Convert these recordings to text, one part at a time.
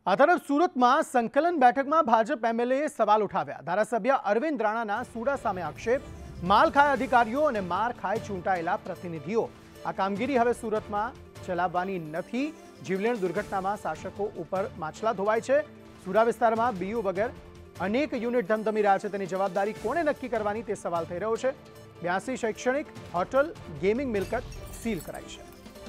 આ તરફ સુરતમાં સંકલન બેઠકમાં ભાજપ એમએલએ સવાલ ઉઠાવ્યા। ધારાસભ્ય અરવિંદ રાણાના સુડા સામે આક્ષેપ, માલ ખાય અધિકારીઓ અને માર ખાય ચૂંટાયેલા પ્રતિનિધિઓ। આ કામગીરી હવે સુરતમાં ચલાવવાની નથી। જીવલેણ દુર્ઘટનામાં શાસકો ઉપર માછલા ધોવાય છે। સુરા વિસ્તારમાં બીયુ વગર અનેક યુનિટ ધમધમી રહ્યા છે, તેની જવાબદારી કોણે નક્કી કરવાની તે સવાલ થઈ રહ્યો છે। 82 શૈક્ષણિક, હોટલ, ગેમિંગ મિલકત સીલ કરાઈ છે।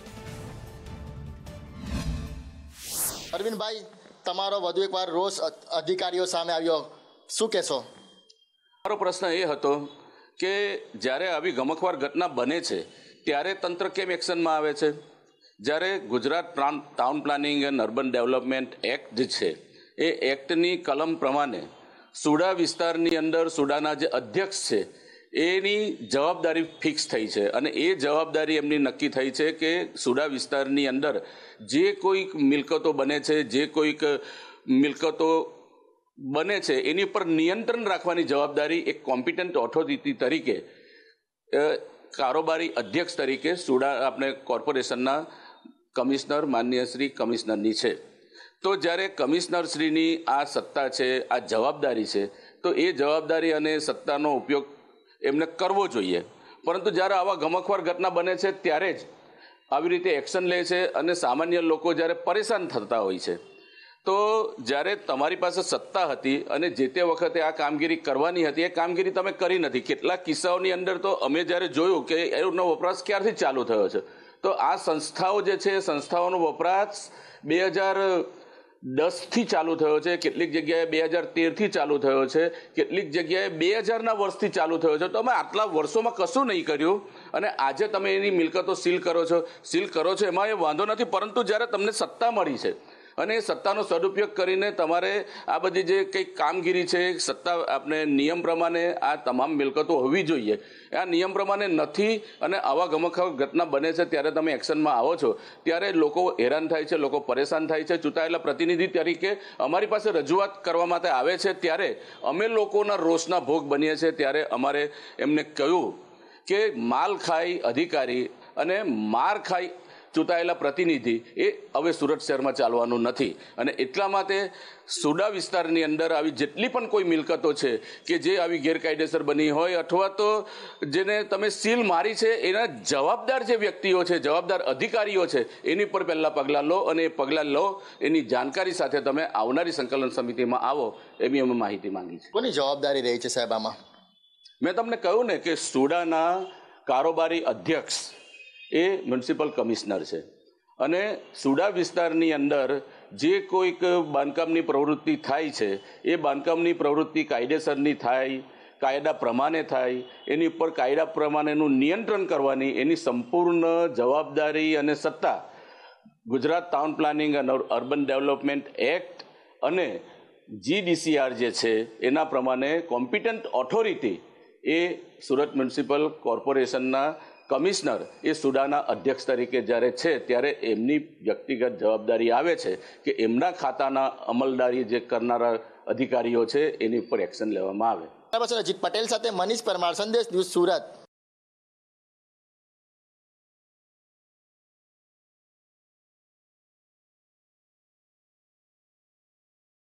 અરવિંદ ભાઈ, તમારો વધુ એકવાર રોષ અધિકારીઓ સામે આવ્યો, શું કહેશો? મારો પ્રશ્ન એ હતો કે જ્યારે આવી ગમખવાર ઘટના બને છે ત્યારે તંત્ર કેમ એક્શનમાં આવે છે? જ્યારે Gujarat town planning and urban development act જે છે એ એક્ટની કલમ પ્રમાણે સુડા વિસ્તારની અંદર સુડાના જે અધ્યક્ષ છે એની જવાબદારી ફિક્સ થઈ છે અને એ જવાબદારી એમની નક્કી થઈ છે કે સુડા વિસ્તારની અંદર જે કોઈક મિલકતો બને છે, જે કોઈક મિલકતો બને છે એની ઉપર નિયંત્રણ રાખવાની જવાબદારી એક કોમ્પિટન્ટ ઓથોરિટી તરીકે કારોબારી અધ્યક્ષ તરીકે સુડા આપણે કોર્પોરેશનના કમિશનર માનનીય શ્રી કમિશનરની છે। તો જ્યારે કમિશનરશ્રીની આ સત્તા છે, આ જવાબદારી છે, તો એ જવાબદારી અને સત્તાનો ઉપયોગ એમને કરવો જોઈએ। પરંતુ જ્યારે આવા ગમખવાર ઘટના બને છે ત્યારે જ આવી રીતે એક્શન લે છે અને સામાન્ય લોકો જ્યારે પરેશાન થતા હોય છે। તો જ્યારે તમારી પાસે સત્તા હતી અને જે તે વખતે આ કામગીરી કરવાની હતી, એ કામગીરી તમે કરી નથી। કેટલાક કિસ્સાઓની અંદર તો અમે જ્યારે જોયું કે એનો વપરાશ ક્યારથી ચાલુ થયો છે, તો આ સંસ્થાઓ જે છે એ સંસ્થાઓનો વપરાશ 2010થી ચાલુ થયો છે, કેટલીક જગ્યાએ 2013થી ચાલુ થયો છે, કેટલીક જગ્યાએ 2000ના વર્ષથી ચાલુ થયો છે। તો અમે આટલા વર્ષોમાં કશું નહીં કર્યું અને આજે તમે એની મિલકતો સીલ કરો છો એમાં એ વાંધો નથી, પરંતુ જ્યારે તમને સત્તા મળી છે અને એ સત્તાનો સદુપયોગ કરીને તમારે આ બધી જે કંઈક કામગીરી છે સત્તા આપણે નિયમ પ્રમાણે આ તમામ મિલકતો હોવી જોઈએ, આ નિયમ પ્રમાણે નથી અને આવા ગમખવાર ઘટના બને છે ત્યારે તમે એક્શનમાં આવો છો ત્યારે લોકો હેરાન થાય છે, લોકો પરેશાન થાય છે। ચૂંટાયેલા પ્રતિનિધિ તરીકે અમારી પાસે રજૂઆત કરવા માટે આવે છે ત્યારે અમે લોકોના રોષના ભોગ બનીએ છીએ। ત્યારે અમારે એમને કહ્યું કે માલ ખાય અધિકારી અને માર ખાય ચૂંટાયેલા પ્રતિનિધિ એ હવે સુરત શહેરમાં ચાલવાનું નથી અને એટલા માટે સુડા વિસ્તારની અંદર આવી જેટલી પણ કોઈ મિલકતો છે કે જે આવી ગેરકાયદેસર બની હોય અથવા તો જેને તમે સીલ મારી છે એના જવાબદાર જે વ્યક્તિઓ છે, જવાબદાર અધિકારીઓ છે, એની પર પહેલાં પગલાં લો અને એ પગલાં લો એની જાણકારી સાથે તમે આવનારી સંકલન સમિતિમાં આવો એવી અમે માહિતી માંગી છે। કોની જવાબદારી રહી છે સાહેબ આમાં? મેં તમને કહ્યું ને કે સુડાના કારોબારી અધ્યક્ષ એ મ્યુનિસિપલ કમિશનર છે અને સુડા વિસ્તારની અંદર જે કોઈક બાંધકામની પ્રવૃત્તિ થાય છે એ બાંધકામની પ્રવૃત્તિ કાયદેસરની થાય, કાયદા પ્રમાણે થાય, એની ઉપર કાયદા પ્રમાણેનું નિયંત્રણ કરવાની એની સંપૂર્ણ જવાબદારી અને સત્તા ગુજરાત ટાઉન પ્લાનિંગ અને અર્બન ડેવલપમેન્ટ એક્ટ અને GDCR જે છે એના પ્રમાણે કોમ્પિટન્ટ ઓથોરિટી એ સુરત મ્યુનિસિપલ કોર્પોરેશનના કમિશનર એ સુડાના અધ્યક્ષ તરીકે જ્યારે છે ત્યારે એમની વ્યક્તિગત જવાબદારી આવે છે કે એમના ખાતાના અમલદારી જે કરનારા અધિકારીઓ છે એની ઉપર એક્શન લેવામાં આવે। અજીત પટેલ સાથે મનીષ પરમાર, સંદેશ ન્યૂઝ, સુરત।